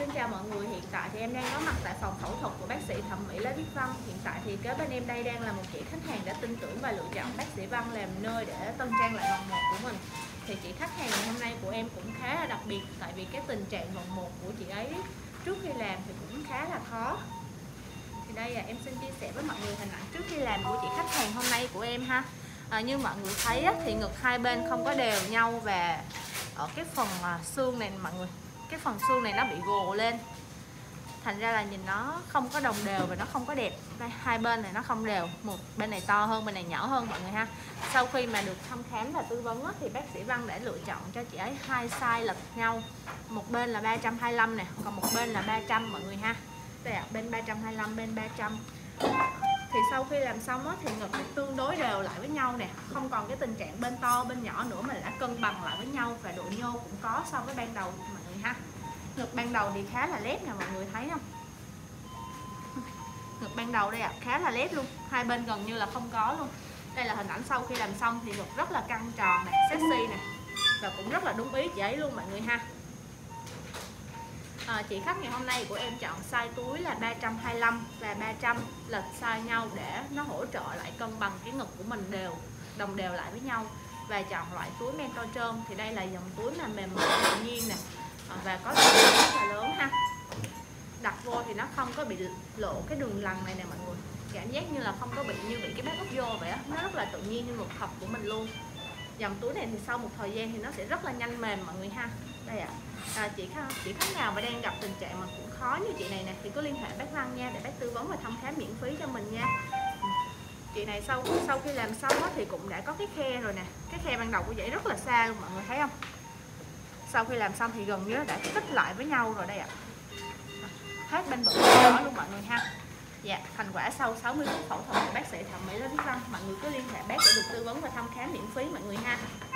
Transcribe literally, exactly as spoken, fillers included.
Xin chào mọi người, hiện tại thì em đang có mặt tại phòng phẫu thuật của bác sĩ thẩm mỹ Lê Viết Văn. Hiện tại thì kế bên em đây đang là một chị khách hàng đã tin tưởng và lựa chọn bác sĩ Văn làm nơi để tân trang lại vòng một của mình. Thì chị khách hàng ngày hôm nay của em cũng khá là đặc biệt, tại vì cái tình trạng vòng một của chị ấy trước khi làm thì cũng khá là khó. Thì đây là em xin chia sẻ với mọi người hình ảnh trước khi làm của chị khách hàng hôm nay của em ha. À, như mọi người thấy á, thì ngực hai bên không có đều nhau, và ở cái phần à, xương này mọi người, cái phần xương này nó bị gồ lên, thành ra là nhìn nó không có đồng đều và nó không có đẹp. Đây, hai bên này nó không đều, một bên này to hơn, bên này nhỏ hơn mọi người ha. Sau khi mà được thăm khám và tư vấn á, thì bác sĩ Văn đã lựa chọn cho chị ấy hai size lệch nhau, một bên là ba trăm hai mươi lăm nè, còn một bên là ba trăm mọi người ha. Đây là bên ba trăm hai mươi lăm, bên ba trăm. Thì sau khi làm xong á, thì ngực tương đối đều lại với nhau nè, không còn cái tình trạng bên to bên nhỏ nữa, mà đã cân bằng lại với nhau, và độ nhô cũng có so với ban đầu mọi người ha. Ngực ban đầu thì khá là lép nè, mọi người thấy không? Ngực ban đầu đây ạ, à, khá là lép luôn, hai bên gần như là không có luôn. Đây là hình ảnh sau khi làm xong thì ngực rất là căng tròn nè, sexy nè, và cũng rất là đúng ý chị ấy luôn mọi người ha. À, chị khách ngày hôm nay của em chọn size túi là ba trăm hai mươi lăm và ba trăm, lệch size nhau để nó hỗ trợ lại cân bằng cái ngực của mình đều, đồng đều lại với nhau. Và chọn loại túi mentor trơn, thì đây là dòng túi mà mềm mại tự nhiên nè, à, và có thể rất là lớn ha. Đặt vô thì nó không có bị lộ cái đường lằn này nè mọi người, cảm giác như là không có bị như bị cái bát úp vô vậy á, nó rất là tự nhiên như một thật của mình luôn. Dòng túi này thì sau một thời gian thì nó sẽ rất là nhanh mềm mọi người ha. Đây ạ, à. à, chị khách chị khách nào mà đang gặp tình trạng mà cũng khó như chị này nè thì cứ liên hệ bác Văn nha, để bác tư vấn và thăm khám miễn phí cho mình nha. Chị này sau sau khi làm xong thì cũng đã có cái khe rồi nè, cái khe ban đầu của chị rất là xa luôn mọi người thấy không? Sau khi làm xong thì gần như đã tích lại với nhau rồi đây ạ. À. Hết bên bự nhỏ luôn mọi người ha. Dạ, thành quả sau sáu mươi phút phẫu thuật của bác sĩ thẩm mỹ Lê Viết Văn, mọi người cứ liên hệ bác để được tư vấn và thăm khám miễn phí mọi người ha.